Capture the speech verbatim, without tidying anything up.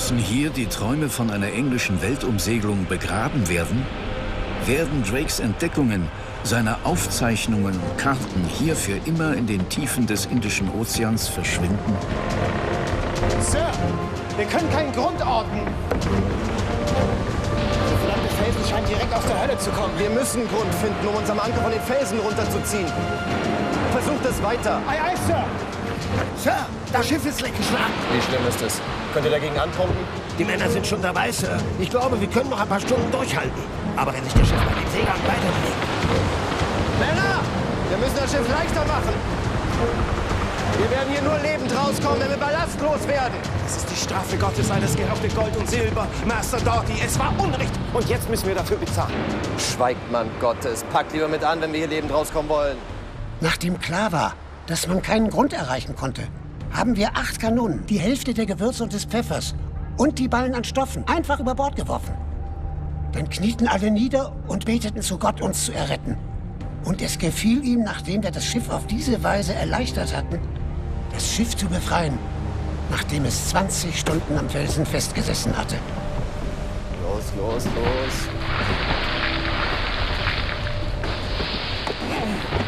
Müssen hier die Träume von einer englischen Weltumsegelung begraben werden? Werden Drakes Entdeckungen, seine Aufzeichnungen und Karten hier für immer in den Tiefen des Indischen Ozeans verschwinden? Sir, wir können keinen Grund orten. Der verdammte Felsen scheint direkt aus der Hölle zu kommen. Wir müssen einen Grund finden, um unseren Anker von den Felsen runterzuziehen. Versucht es weiter. Ei, ei, Sir! Sir, das Schiff ist weggeschlagen. Wie schlimm ist es? Könnt ihr dagegen anpumpen? Die Männer sind schon dabei, Sir. Ich glaube, wir können noch ein paar Stunden durchhalten. Aber wenn sich das Schiff bei den Seglern weiter bewegt... Männer! Wir müssen das Schiff leichter machen. Wir werden hier nur lebend rauskommen, wenn wir ballastlos werden. Das ist die Strafe Gottes, alles gehörte Gold und Silber. Master Doughty, es war Unrecht. Und jetzt müssen wir dafür bezahlen. Schweigt, Mann Gottes. Packt lieber mit an, wenn wir hier lebend rauskommen wollen. Nachdem klar war, dass man keinen Grund erreichen konnte, haben wir acht Kanonen, die Hälfte der Gewürze und des Pfeffers und die Ballen an Stoffen einfach über Bord geworfen. Dann knieten alle nieder und beteten zu Gott, uns zu erretten. Und es gefiel ihm, nachdem wir das Schiff auf diese Weise erleichtert hatten, das Schiff zu befreien, nachdem es zwanzig Stunden am Felsen festgesessen hatte. Los, los, los.